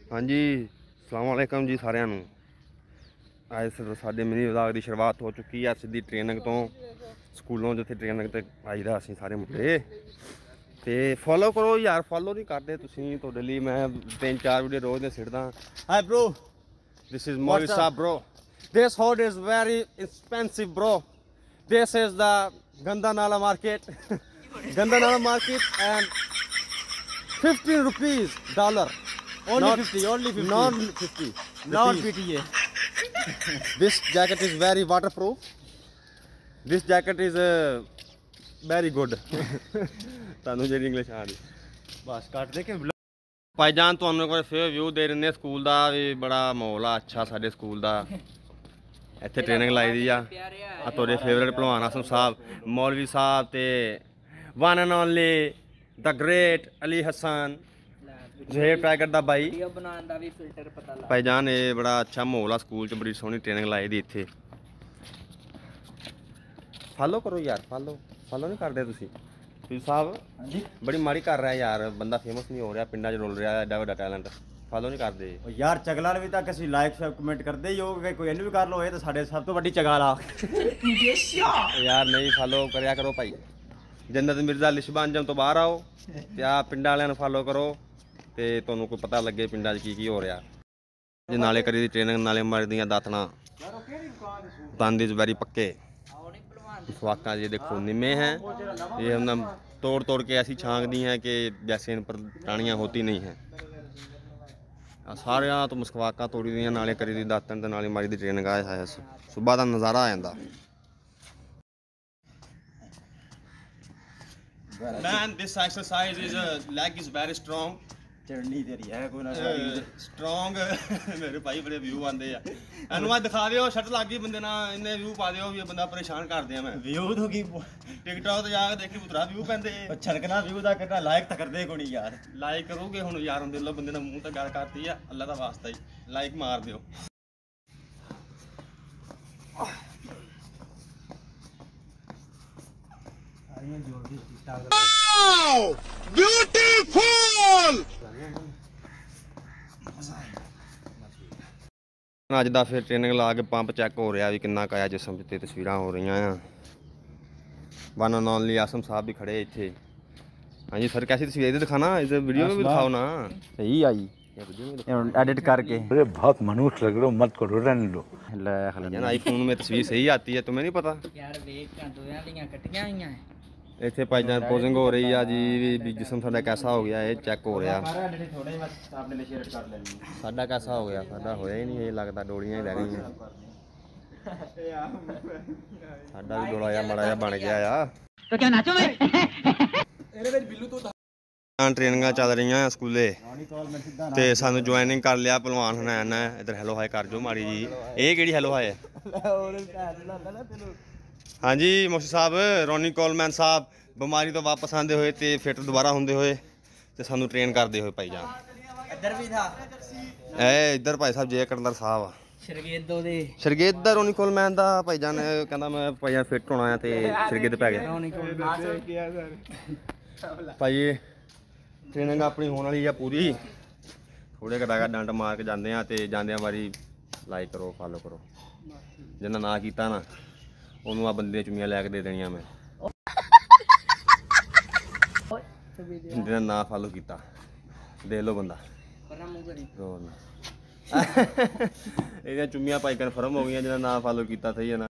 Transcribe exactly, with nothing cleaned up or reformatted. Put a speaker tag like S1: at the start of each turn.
S1: हाँ जी, अस्सलाम वालेकुम जी सारिਆਂ ਨੂੰ। ਅੱਜ ਸਾਡੇ ਮਿਨੀ ਵਲੌਗ ਦੀ ਸ਼ੁਰੂਆਤ ਹੋ ਚੁੱਕੀ ਹੈ ਸਿੱਧੀ ਟ੍ਰੇਨਿੰਗ ਤੋਂ ਸਕੂਲੋਂ, ਜਿੱਥੇ ਟ੍ਰੇਨਿੰਗ ਤੇ ਆਈਦਾ ਅਸੀਂ ਸਾਰੇ ਮੁੰਡੇ। ਤੇ ਫੋਲੋ ਕਰੋ ਯਾਰ, ਫੋਲੋ ਨਹੀਂ ਕਰਦੇ ਤੁਸੀਂ। ਤੁਹਾਡੇ ਲਈ ਮੈਂ ਤਿੰਨ ਚਾਰ ਵੀਡੀਓ ਰੋਜ਼ ਦੇ ਸਿੱਟਦਾ। Hi bro, this is Moli Saab bro. This hood is very expensive bro. This is the Ganda Nala market. Ganda Nala market and fifteen rupees dollar.
S2: Only
S1: Not,
S2: fifty, only fifty.
S1: not fifty.
S2: Not fifty.
S1: This jacket is very waterproof. This jacket is uh, very good. ਤੁਹਾਨੂੰ ਜਿਹੜੀ English ਆ ਰਹੀ
S2: ਬਸ ਕੱਟ ਦੇ ਕੇ
S1: ਭਾਈਜਾਨ, ਤੁਹਾਨੂੰ ਕੋਈ ਫੇਰ view ਦੇ ਰਹੇ ਨੇ ਸਕੂਲ ਦਾ ਵੀ। ਬੜਾ ਮਾਹੌਲ ਆ ਅੱਛਾ ਸਾਡੇ ਸਕੂਲ ਦਾ। ਇੱਥੇ ਟ੍ਰੇਨਿੰਗ ਲਾਈ ਦੀ ਆ। ਆ ਤੁਹਾਡੇ ਫੇਵਰੇਟ ਭਲਵਾਨ ਆਸਮ ਸਾਹਿਬ, ਮੌਲਵੀ ਸਾਹਿਬ ਤੇ one and only the great Ali Hasan Zaheer tiger the by.
S3: Video ਬਣਾਉਣ ਦਾ ਵੀ ਫਿਲਟਰ ਪਤਾ ਲੱਗ
S1: ਭਾਈਜਾਨ ਇਹ ਬੜਾ ਅੱਛਾ ਮਾਹੌਲ ਆ ਸਕੂਲ 'ਚ, ਬੜੀ ਸੋਹਣੀ ਟ੍ਰੇਨਿੰਗ ਲਾਈ ਦੀ ਇੱਥੇ। ਫਾਲੋ ਕਰੋ ਯਾਰ, ਫਾਲੋ ਫਾਲੋ ਨਹੀਂ ਕਰਦੇ ਤੁਸੀਂ। ਤੁਸੀਂ ਸਾਹਿਬ
S2: ਹਾਂਜੀ
S1: ਬੜੀ ਮਾੜੀ ਕਰ ਰਿਹਾ ਯਾਰ, ਬੰਦਾ ਫੇਮਸ ਨਹੀਂ ਹੋ ਰਿਹਾ, ਪਿੰਡਾਂ 'ਚ ਰੁਲ ਰਿਹਾ ਐਡਾ ਵੱਡਾ ਟੈਲੈਂਟ। ਫਾਲੋ ਨਹੀਂ ਕਰਦੇ
S2: ਉਹ ਯਾਰ ਚਗਲਾਲ ਵੀ ਤੱਕ ਅਸੀਂ ਲਾਈਕ ਸ਼ੇਅਰ ਕਮੈਂਟ ਕਰਦੇ ਹੀ ਹੋ, ਕੋਈ ਇਹਨੂੰ ਵੀ ਕਰ ਲਓ। ਇਹ ਤਾਂ ਸਾਡੇ ਸਭ ਤੋਂ ਵੱਡੀ ਚਗਾਲ ਆ
S1: ਯਾਰ। ਨਹੀਂ ਫਾਲੋ ਕਰਿਆ ਕਰੋ ਭਾਈ। ਜੰਨਤ ਮਿਰਜ਼ਾ ਲਿਸ਼ਬਾਨਜਮ ਤੋਂ ਬਾਹਰ ਆਓ ਤੇ ਆ ਪਿੰਡਾਂ ਵਾਲਿਆਂ ਨੂੰ ਫਾਲੋ ਕਰੋ ਤੇ ਤੁਹਾਨੂੰ ਕੋਈ ਪਤਾ ਲੱਗੇ ਪਿੰਡਾਂ 'ਚ ਕੀ ਕੀ ਹੋ ਰਿਹਾ। ਜੇ ਨਾਲੇ ਕਰੀ ਦੀ ਟ੍ਰੇਨਿੰਗ, ਨਾਲੇ ਮਰਦੀਆਂ ਦਾਤਣਾ ਦੰਦ ਇਜ਼ ਵੈਰੀ ਪੱਕੇ। सवाका ये देखो निमे हैं, ये हम तोड़ तोड़ के ऐसी छांकती हैं कि जैसे इन पर टाणियाँ होती नहीं हैं। सारे तो मुस्कवाका तोड़ी दी, नाले करी दी दातन ते नाले मारी दी ट्रेनिंग आया है। सुबह का नज़ारा आ जाता। Man, this exercise is uh, leg is very strong.
S2: ਚੜਨੀ ਤੇਰੀ ਹੈ ਕੋਈ ਨਾ
S1: ਸਟਰੋਂਗ। ਮੇਰੇ ਭਾਈ ਬੜੇ ਵਿਊ ਆਉਂਦੇ ਆ। ਇਹਨੂੰ ਮੈਂ ਦਿਖਾ ਦਿਓ, ਸ਼ਰਟ ਲੱਗ ਗਈ ਬੰਦੇ ਨਾਲ, ਇੰਨੇ ਵਿਊ ਪਾ ਦਿਓ ਵੀ ਇਹ ਬੰਦਾ ਪਰੇਸ਼ਾਨ ਕਰਦੇ ਆ। ਮੈਂ
S2: ਵਿਊ ਤੋਂ ਕੀ
S1: ਟਿਕਟੌਕ ਤੇ ਜਾ ਕੇ ਦੇਖੀ ਪੁੱਤਰਾ ਵਿਊ ਪੈਂਦੇ।
S2: ਛੜਕਣਾ ਵਿਊ ਦਾ ਕਰਨਾ ਲਾਇਕ ਤਾਂ ਕਰਦੇ ਕੋਈ ਨਹੀਂ ਯਾਰ।
S1: ਲਾਈਕ ਕਰੋਗੇ ਹੁਣ ਯਾਰ, ਹੁੰਦੇ ਲੋ ਬੰਦੇ ਦਾ ਮੂੰਹ ਤਾਂ ਗੱਲ ਕਰਤੀ ਆ, ਅੱਲਾ ਦਾ ਵਾਸਤਾ ਹੀ ਲਾਈਕ ਮਾਰ ਦਿਓ। ਬਿਊਟੀਫੁਲ। ਅੱਜ ਦਾ ਫਿਰ ਟ੍ਰੇਨਿੰਗ ਲਾ ਕੇ ਪੰਪ ਚੈੱਕ ਹੋ ਰਿਹਾ ਵੀ ਕਿੰਨਾ ਕਾਇਆ ਜਿਸਮ ਤੇ ਤਸਵੀਰਾਂ ਹੋ ਰਹੀਆਂ ਆ। ਵਨ ਐਂਡ ਓਨਲੀ ਆਸਮ ਸਾਹਿਬ ਵੀ ਖੜੇ ਇੱਥੇ। ਹਾਂਜੀ ਸਰ, कैसी तस्वीर इधर दिखाना, इधर वीडियो में भी दिखाओ ना।
S2: सही आई एडिट करके।
S4: अरे बहुत मनुष्य लग रहे हो, मत करो, रहने दो।
S1: ले खाली जान, आईफोन में तस्वीर सही आती है, तुम्हें नहीं पता
S3: ਯਾਰ ਵੇਖ ਕਾਂ ਦੋਆਂ ਦੀਆਂ ਕੱਟੀਆਂ ਹੋਈਆਂ ਐ।
S1: ਇੱਥੇ ਭਾਈਜਾਨ ਪੋਜ਼ਿੰਗ ਹੋ ਰਹੀ ਆ ਜੀ ਵੀ ਜਿਸਮ ਸਾਡਾ ਕੈਸਾ ਹੋ ਗਿਆ, ਇਹ ਚੈੱਕ ਹੋ ਰਿਹਾ।
S2: ਥੋੜੇ ਮੈਂ ਆਪਣੇ ਲਈ ਸ਼ੇਅਰ ਕਰ ਲੈਣੀ।
S1: ਸਾਡਾ ਕੈਸਾ ਹੋ ਗਿਆ? ਸਾਡਾ ਹੋਇਆ ਹੀ ਨਹੀਂ, ਇਹ ਲੱਗਦਾ ਡੋਲੀਆਂ ਹੀ ਰਹਿ ਗਈਆਂ। ਸਾਡਾ ਵੀ ਡੋਲਾ ਜਿਹਾ ਮਾੜਾ ਜਿਹਾ ਬਣ ਗਿਆ ਆ।
S3: ਤੋ ਕਿਉਂ ਨਾਚੋ ਮੈਂ
S1: ਇਹਦੇ ਵਿੱਚ ਬਿੱਲੂ ਤੋਂ ਟ੍ਰੇਨਿੰਗਾਂ ਚੱਲ ਰਹੀਆਂ ਆ ਸਕੂਲੇ ਤੇ ਸਾਨੂੰ ਜੁਆਇਨਿੰਗ ਕਰ ਲਿਆ ਪਹਿਲਵਾਨ ਹਨੈਨ ਨੇ। ਇੱਧਰ ਹੈਲੋ ਹਾਈ ਕਰ ਜੋ ਮਾੜੀ ਜੀ। ਇਹ ਕਿਹੜੀ ਹੈਲੋ ਹਾਈ ਹੈ? ਹਾਂਜੀ ਮੁਫਤੀ ਸਾਹਿਬ, ਰੋਨੀ ਕੋਲਮੈਨ ਸਾਹਿਬ ਬਿਮਾਰੀ ਤੋਂ ਵਾਪਸ ਆਉਂਦੇ ਹੋਏ ਤੇ ਫਿੱਟ ਦੁਬਾਰਾ ਹੁੰਦੇ ਹੋਏ ਤੇ ਸਾਨੂੰ ਟ੍ਰੇਨ ਕਰਦੇ ਹੋਏ ਭਾਈ ਜਾਨ।
S3: ਇੱਧਰ ਵੀ ਥਾ
S1: ਇਹ ਇੱਧਰ ਭਾਈ ਸਾਹਿਬ ਜੇ ਕਰਦਰ ਸਾਹਿਬ ਆ,
S3: ਸ਼ਰਗੇਦੋ ਦੇ
S1: ਸ਼ਰਗੇਦ ਰੋਨੀ ਕੋਲਮੈਨ ਦਾ ਭਾਈ ਜਾਨ ਕਹਿੰਦਾ ਮੈਂ ਭਾਈ ਜਾਨ ਫਿੱਟ ਹੋਣਾ ਆ ਤੇ ਸ਼ਰਗੇਦ ਪੈ ਗਿਆ ਭਾਈ। ਟ੍ਰੇਨਿੰਗ ਆਪਣੀ ਹੋਣ ਵਾਲੀ ਆ ਪੂਰੀ। ਥੋੜੇ ਕਟਾਗਾ ਡੰਡ ਮਾਰ ਕੇ ਜਾਂਦੇ ਆ ਤੇ ਜਾਂਦਿਆਂ ਵਾਰੀ ਲਾਈਕ ਕਰੋ, ਫਾਲੋ ਕਰੋ। ਜਿੰਨਾ ਨਾ ਕੀਤਾ ਨਾ ਉਹਨੂੰ ਆ ਬੰਦੇ ਚੁੰਮੀਆਂ ਲੈ ਕੇ ਦੇ ਦੇਣੀਆਂ ਮੈਂ। ਜਿਹਨਾਂ ਨਾ ਫਾਲੋ ਕੀਤਾ ਦੇ ਲੋ ਬੰਦਾ। ਇਹਦੀਆਂ ਚੁੰਮੀਆਂ ਭਾਈ ਕਨਫਰਮ ਹੋ ਗਈਆਂ, ਜਿਹਨਾਂ ਨਾ ਫਾਲੋ ਕੀਤਾ ਸਹੀ ਹੈ ਨਾ।